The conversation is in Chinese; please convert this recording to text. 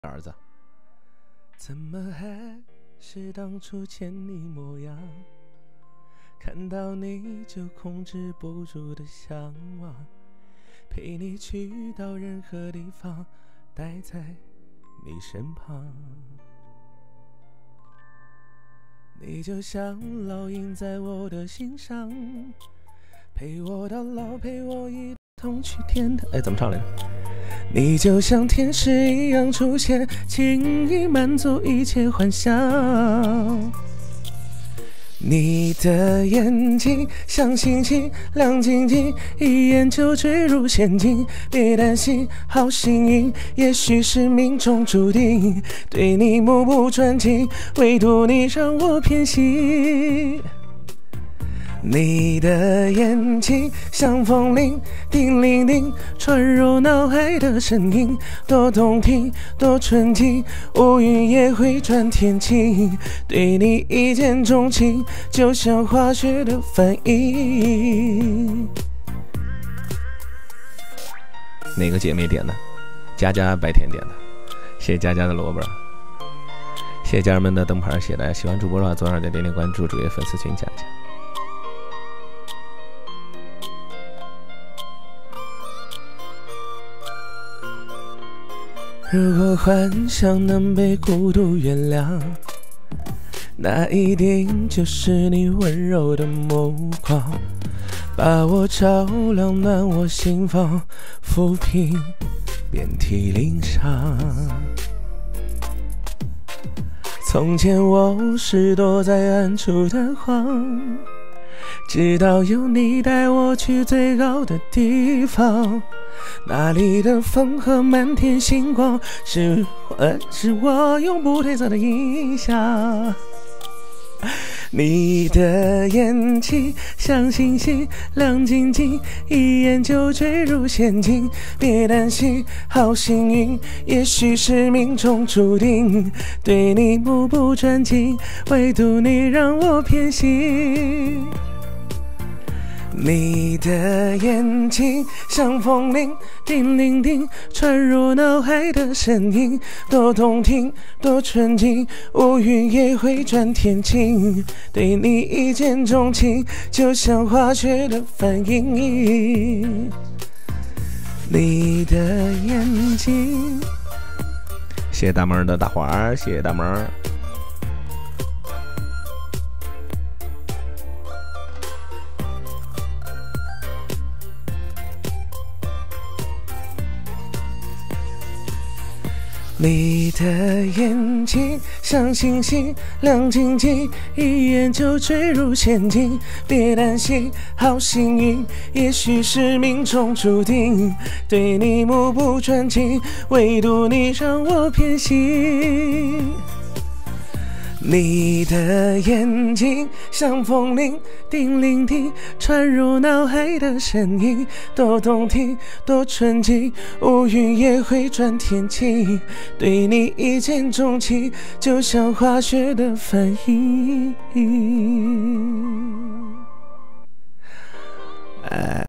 儿子，怎么还是当初见你模样？看到你就控制不住的向往，陪你去到任何地方，待在你身旁。你就像烙印在我的心上，陪我到老，陪我一同去天堂。怎么唱来着？你就像天使一样出现，轻易满足一切幻想。你的眼睛像星星亮晶晶，一眼就坠入陷阱。别担心，好幸运，也许是命中注定。对你目不转睛，唯独你让我偏心。你的眼睛像风铃，叮铃铃，传入脑海的声音，多动听，多纯净，乌云也会转天晴。对你一见钟情，就像化学的反应。哪个姐妹点的？佳佳白天点的，谢谢佳佳的萝卜，谢谢家人们的灯牌，谢谢大家喜欢主播的话，左上角点点关注，主页粉丝群加加。如果幻想能被孤独原谅，那一定就是你温柔的目光，把我照亮，暖我心房，抚平遍体鳞伤。从前我是躲在暗处的慌，直到有你带我去最高的地方，那里的风和满天星光，是我永不褪色的印象。你的眼睛像星星亮晶晶，一眼就坠入陷阱。别担心，好幸运，也许是命中注定。对你目不转睛，唯独你让我偏心。你的眼睛像风铃，叮铃铃，传入脑海的声音，多动听，多纯净，乌云也会转天晴。对你一见钟情，就像化学的反应。你的眼睛，谢谢大萌的大花，谢谢大萌。你的眼睛像星星亮晶晶，一眼就坠入陷阱。别担心，好幸运，也许是命中注定。对你目不转睛，唯独你让我偏心。你的眼睛像风铃，叮铃叮，传入脑海的声音，多动听，多纯净，乌云也会转天晴。对你一见钟情，就像化学的反应。